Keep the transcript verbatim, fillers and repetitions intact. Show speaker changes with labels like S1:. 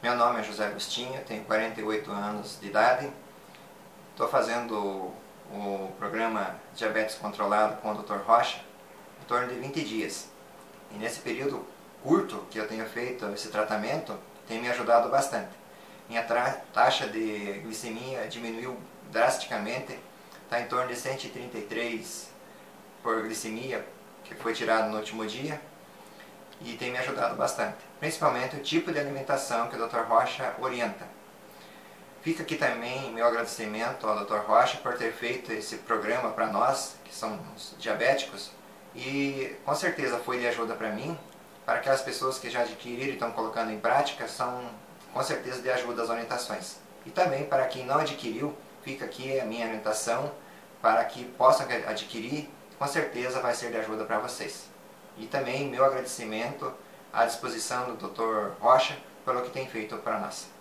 S1: Meu nome é José Agostinho, tenho quarenta e oito anos de idade. Estou fazendo o, o programa Diabetes Controlado com o doutor Rocha em torno de vinte dias. E nesse período curto que eu tenho feito esse tratamento, tem me ajudado bastante. Minha taxa de glicemia diminuiu drasticamente, está em torno de cento e trinta e três por glicemia, que foi tirado no último dia, e tem me ajudado bastante. Principalmente o tipo de alimentação que o doutor Rocha orienta. Fica aqui também meu agradecimento ao doutor Rocha por ter feito esse programa para nós, que somos diabéticos, e com certeza foi de ajuda para mim. Para aquelas pessoas que já adquiriram e estão colocando em prática, são com certeza de ajuda as orientações. E também para quem não adquiriu, fica aqui a minha orientação para que possam adquirir, com certeza vai ser de ajuda para vocês. E também meu agradecimento à disposição do doutor Rocha pelo que tem feito para nós.